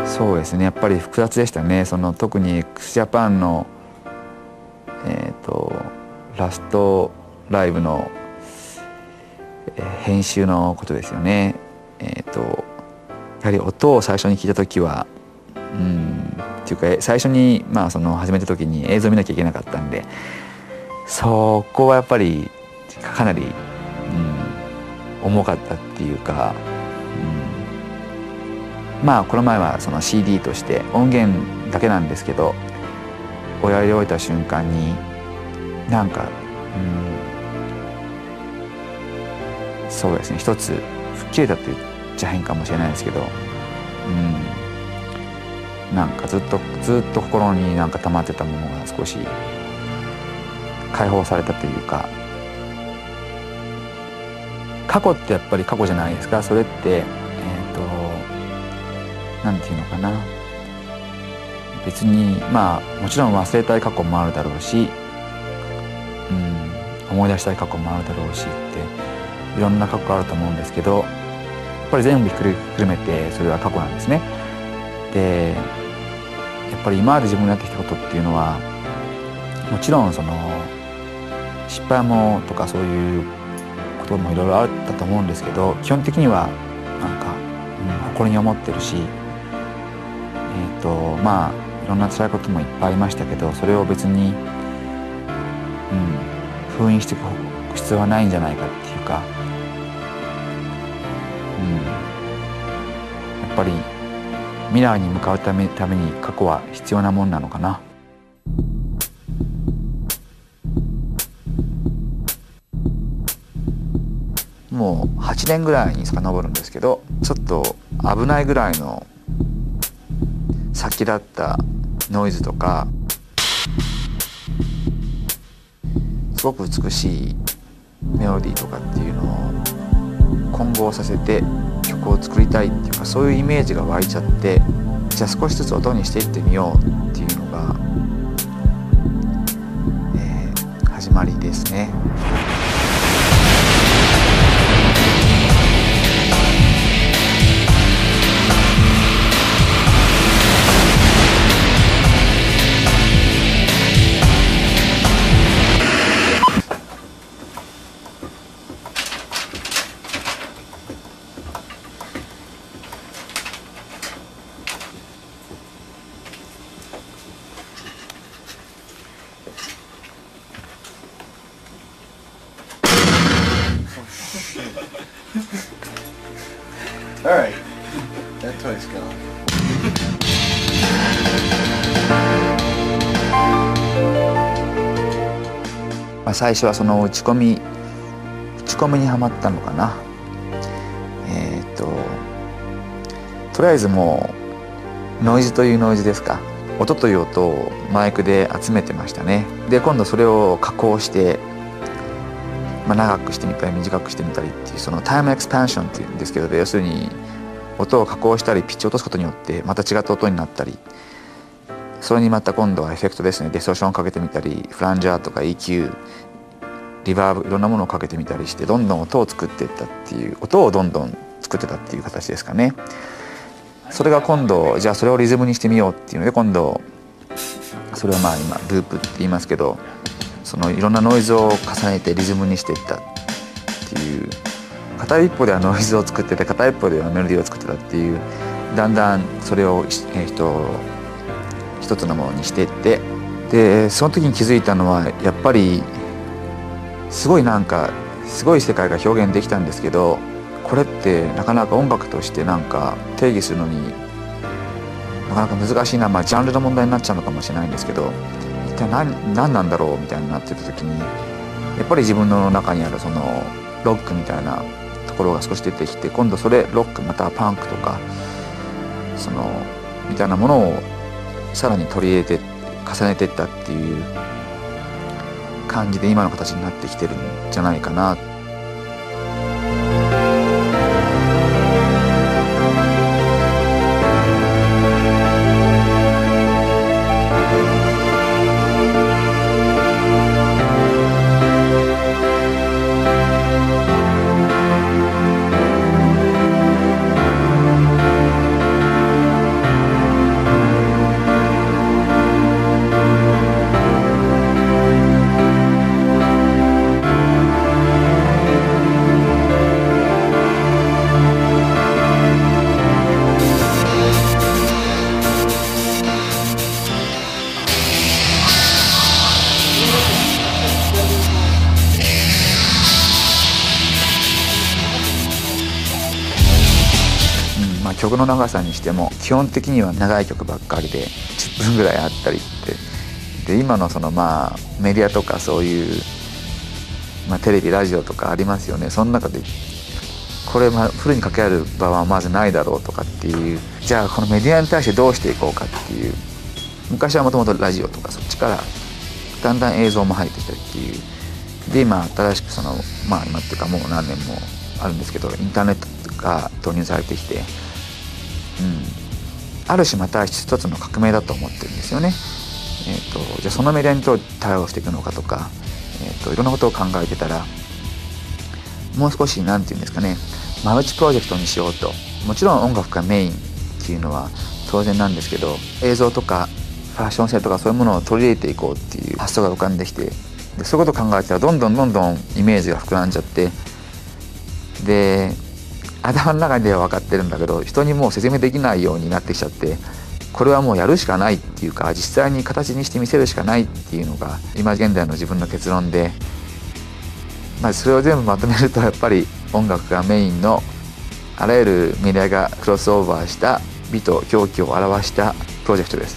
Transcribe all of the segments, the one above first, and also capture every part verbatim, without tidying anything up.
そうですね、やっぱり複雑でしたね。その特に x ジャパンの、えー、とラストライブの、えー編集のことですよね。えー、とやはり音を最初に聞いた時はうんっていうかえ最初に、まあ、その始めた時に映像を見なきゃいけなかったんで、そこはやっぱりかなり、うん、重かったっていうか、うん、まあこの前はその シーディー として音源だけなんですけど、おやり終えた瞬間になんか、うん、そうですね、一つ吹っ切れたって言っちゃ変かもしれないですけど、うん、なんかずっとずっと心になんか溜まってたものが少し解放されたというか、過去ってやっぱり過去じゃないですか。それってえっとなんていうのかな、別にまあもちろん忘れたい過去もあるだろうし、うん、思い出したい過去もあるだろうしっていろんな過去あると思うんですけど、やっぱり全部ひっくるめてそれは過去なんですね。でやっぱり今まで自分がやってきたことっていうのはもちろんその失敗もとかそういうこともいろいろあったと思うんですけど、基本的にはなんか、うん、誇りに思ってるし、えっとまあいろんな辛いこともいっぱいありましたけど、それを別に、うん、封印していく必要はないんじゃないかっていうか、うん、やっぱり未来に向かうため、ために過去は必要なもんなのかな。もうはちねんぐらいに遡るんですけど、ちょっと危ないぐらいの先だったノイズとか、すごく美しいメロディーとかっていうのを混合させて曲を作りたいっていうか、そういうイメージが湧いちゃって、じゃあ少しずつ音にしていってみようっていうのが、えー、始まりですね。 All right, that toy's gone. まあ最初はその打ち込み打ち込みにはまったのかな。えっととりあえずもうノイズというノイズですか、音という音をマイクで集めてましたね。で今度それを加工して、まあ、長くしてみたり短くしてみたりっていう、そのタイムエクスパンションっていうんですけど、要するに音を加工したりピッチを落とすことによってまた違った音になったり、それにまた今度はエフェクトですね、ディストーションをかけてみたり、フランジャーとか イーキュー、リバーブ、いろんなものをかけてみたりして、どんどん音を作っていったっていう、音をどんどん作ってたっていう形ですかね。それが今度じゃあそれをリズムにしてみようっていうので、今度それはまあ今ループって言いますけど、そのいろんなノイズを重ねてリズムにしていったっていう、片一方ではノイズを作ってて片一方ではメロディーを作ってたっていう、だんだんそれを、えー、と一つのものにしていって、でその時に気づいたのは、やっぱりすごいなんかすごい世界が表現できたんですけど、これってなかなか音楽としてなんか定義するのになかなか難しいな、まあジャンルの問題になっちゃうのかもしれないんですけど、一体 何, 何なんだろうみたいになってた時に、やっぱり自分の中にあるそのロックみたいなところが少し出てきて、今度それロックまたはパンクとかそのみたいなものをさらに取り入れて重ねていったっていう感じで今の形になってきてるんじゃないかな。 曲の長さにしても基本的には長い曲ばっかりでじゅっぷんぐらいあったりってで今のそのまあメディアとかそういう、まあ、テレビラジオとかありますよね。その中でこれまあフルに掛け合える場はまずないだろうとかっていうじゃあこのメディアに対してどうしていこうかっていう昔はもともとラジオとかそっちからだんだん映像も入ってきたりっていうで今新しくそのまあ今っていうかもう何年もあるんですけどインターネットが導入されてきて、うん、ある種また一つの革命だと思ってるんですよね。えーと、じゃあそのメディアにどう対応していくのかとか、えーと、いろんなことを考えてたらもう少しなんていうんですかねマルチプロジェクトにしようと。もちろん音楽がメインっていうのは当然なんですけど映像とかファッション性とかそういうものを取り入れていこうっていう発想が浮かんできてでそういうことを考えたらどんどんどんどんイメージが膨らんじゃってで頭の中では分かってるんだけど人にもう説明できないようになってきちゃってこれはもうやるしかないっていうか実際に形にして見せるしかないっていうのが今現在の自分の結論で、まあ、それを全部まとめるとやっぱり音楽がメインのあらゆるメディアがクロスオーバーした美と狂気を表したプロジェクトです。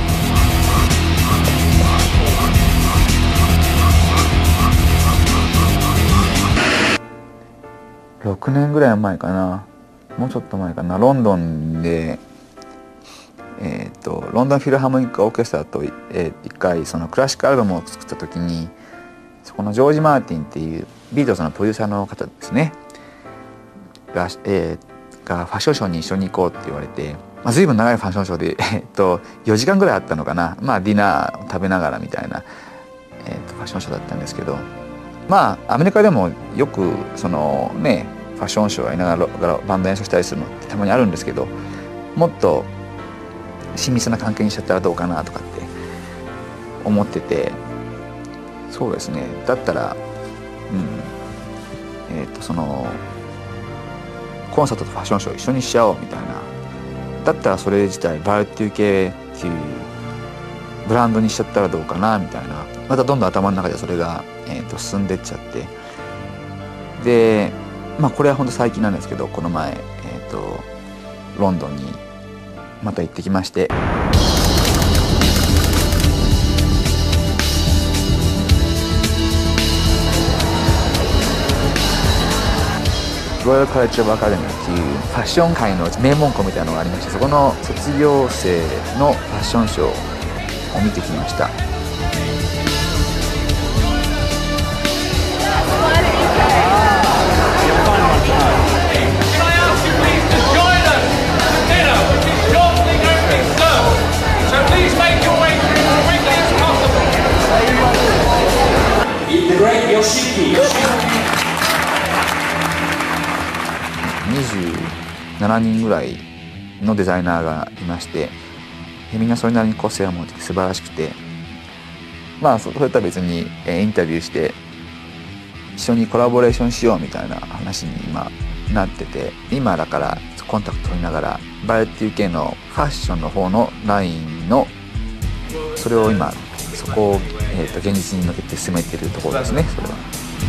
ろくねんぐらい前かなもうちょっと前かなロンドンで、えー、とロンドンフィルハーモニックオーケストラと、えー、一回そのクラシックアルバムを作った時にそこのジョージ・マーティンっていうビートルズのプロデューサーの方ですねが、えー、がファッションショーに一緒に行こうって言われて、まあ、随分長いファッションショーで、えー、とよじかんぐらいあったのかな、まあ、ディナーを食べながらみたいな、えー、とファッションショーだったんですけどまあアメリカでもよくそのねファッションショーやりながらバンド演奏したりするのってたまにあるんですけどもっと親密な関係にしちゃったらどうかなとかって思っててそうですねだったらうんえっ、ー、とそのコンサートとファッションショー一緒にしちゃおうみたいなだったらそれ自体バラエティ系っていうブランドにしちゃったらどうかなみたいなまたどんどん頭の中でそれが、えー、と進んでっちゃってでまあこれは本当最近なんですけどこの前、えー、とロンドンにまた行ってきましてロイヤルカレッジオブアカデミーっていうファッション界の名門校みたいなのがありましてそこの卒業生のファッションショーを見てきました。にじゅうななにんぐらいのデザイナーがいましてみんなそれなりに個性を持って素晴らしくてまあそれとは別にインタビューして一緒にコラボレーションしようみたいな話に今なってて今だからコンタクト取りながらバラエティ系のファッションの方のラインのそれを今そこを、えー、と現実に向けて進めているところですねそれは。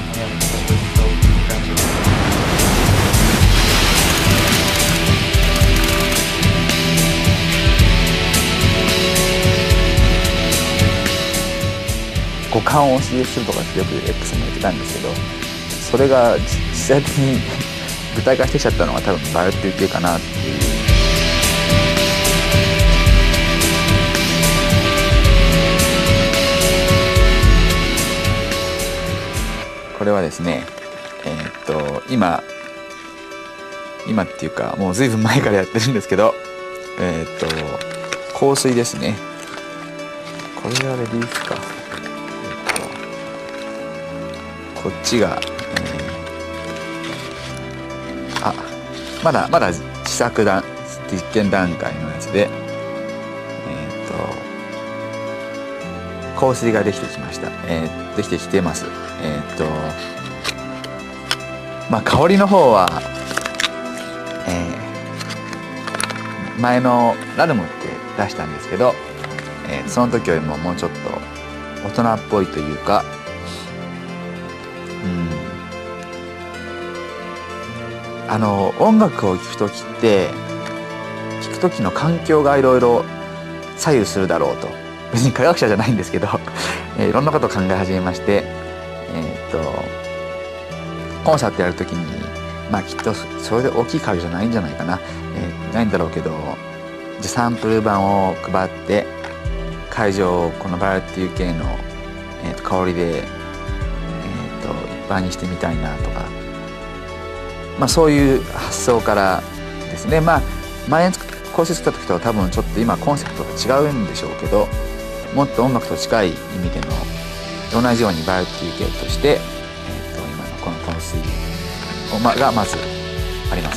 五感をお教えするとかってよく X も言ってたんですけどそれが実際的に具体化してきちゃったのは多分バラエティ系かなっていう。これはですねえー、っと今今っていうかもう随分前からやってるんですけどえー、っと香水ですね。これはレディースかこっちが、えー、あまだまだ試作段実験段階のやつで、えー、と香水ができてきました、えー、できてきてます。えー、とまあ香りの方は、えー、前のラルムって出したんですけど、えー、その時よりももうちょっと大人っぽいというかあの音楽を聴く時って聴く時の環境がいろいろ左右するだろうと、別に科学者じゃないんですけどえー、いろんなことを考え始めまして、えー、っとコンサートやる時にまあきっとそれで大きい会場じゃないんじゃないかな、えー、ないんだろうけど、じゃサンプル版を配って会場をこのバラエティ系の、えー、と香りで、えー、と一般にしてみたいなとか、まあ、そういう発想からですね。まあ前に構成作った時とは多分ちょっと今コンセプトが違うんでしょうけど、もっと音楽と近い意味での同じようにバラエティ系として、えー、と今のこの香水を、ま、がまずあります。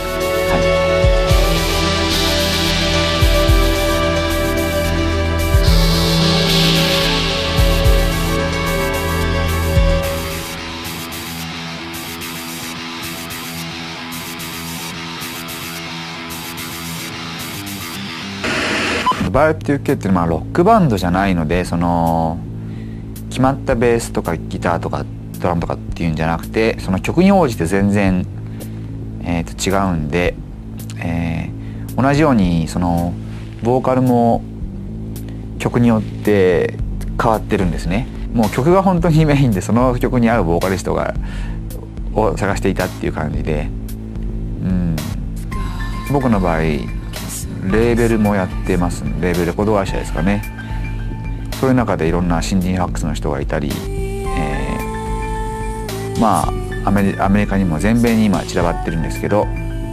バラエティ系っていうのはロックバンドじゃないので、その決まったベースとかギターとかドラムとかっていうんじゃなくて、その曲に応じて全然、えー、と違うんで、えー、同じようにそのボーカルも曲によって変わってるんですね。もう曲が本当にメインで、その曲に合うボーカリストがを探していたっていう感じで、うん、僕の場合レーベルもやってます。レーベルレコード会社ですかね。そういう中でいろんな新人ファックスの人がいたり、えー、まあアメリ、アメリカにも全米に今散らばってるんですけど、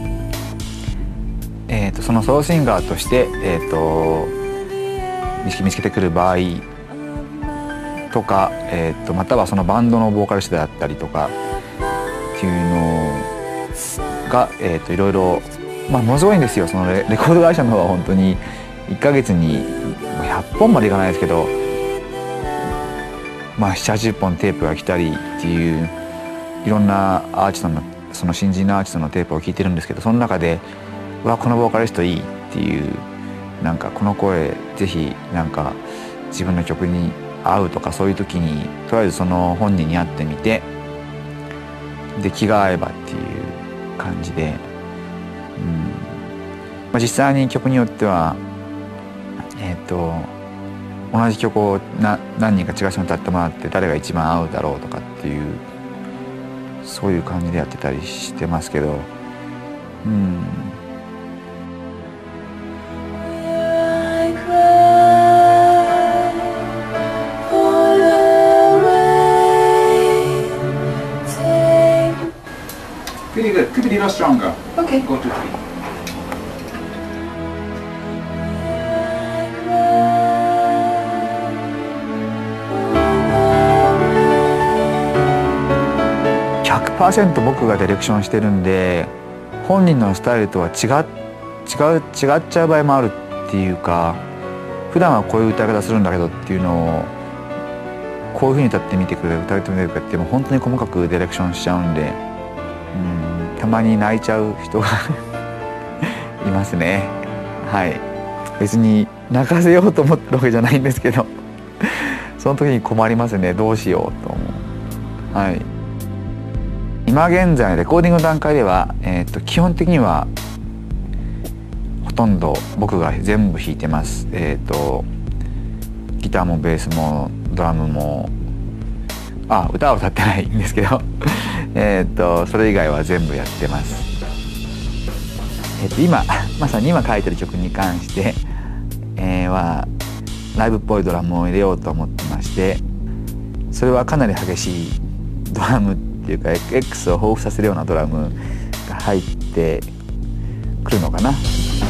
えー、とそのソロシンガーとして、えー、と見つけてくる場合とか、えー、とまたはそのバンドのボーカリストであったりとかっていうのが、えー、といろいろ、まあ、ものすごいんですよ。その レ, レコード会社の方は本当にいっかげつにひゃっぽんまでいかないですけど、まあ、ななじゅうはちじゅっぽんテープが来たりっていう、いろんなアーティストのその新人のアーティストのテープを聴いてるんですけど、その中でうわこのボーカリストいいっていう、なんかこの声ぜひなんか自分の曲に合うとか、そういう時にとりあえずその本人に会ってみて、で気が合えばっていう感じで。うんまあ、実際に曲によっては、えー、と同じ曲をな何人か違う人に歌ってもらって誰が一番合うだろうとかっていう、そういう感じでやってたりしてますけど、うん。 Pretty good. Could be a little stronger. Okay. Go to three. ひゃくパーセント 僕がディレクションしてるんで、本人のスタイルとは違う違う違っちゃう場合もあるっていうか、普段はこういう歌い方するんだけどっていうのをこういうふうに歌ってみてくれ、歌ってみてくれってもう本当に細かくディレクションしちゃうんで、うん、たまに泣いちゃう人がいますね。はい。別に泣かせようと思ってるわけじゃないんですけどその時に困りますね。どうしようと思う。はい。今現在のレコーディングの段階では、えー、と基本的にはほとんど僕が全部弾いてます。えー、とギターもベースもドラムも、あ歌は歌ってないんですけどえっとそれ以外は全部やってます。えー、と今まさに今書いてる曲に関して、えー、はライブっぽいドラムを入れようと思ってまして、それはかなり激しいドラムっていうか X を彷彿させるようなドラムが入ってくるのかな。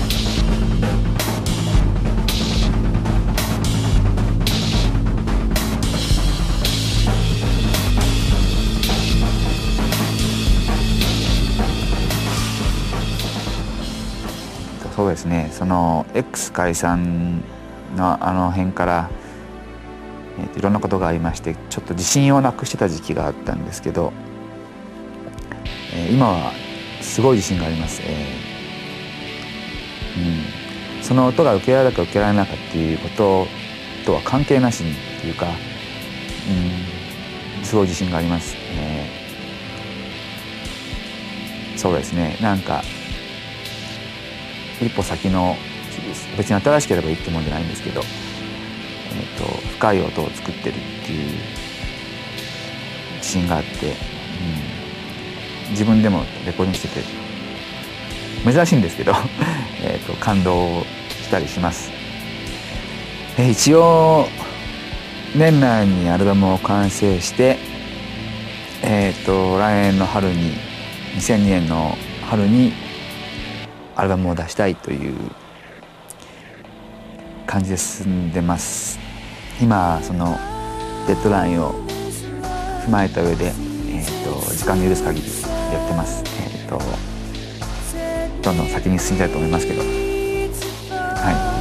そうですね、その X 解散のあの辺から、えー、といろんなことがありまして、ちょっと自信をなくしてた時期があったんですけど、えー、今はすごい自信があります。えーうん、その音が受けられるか受けられないかっていうこととは関係なしにっていうか、うん、すごい自信があります。えー、そうですね、なんか一歩先の別に新しければいいってもんじゃないんですけど、えー、と深い音を作ってるっていう自信があって、うん、自分でもレコーディングしてて珍しいんですけどえと感動したりします。え一応年内にアルバムを完成して、えー、と来年の春ににせんにねんの春にアルバムを出したいという感じで進んでます。今そのデッドラインを踏まえた上で、えー、と時間の許す限りやってます。えー、とどんどん先に進みたいと思いますけど、はい。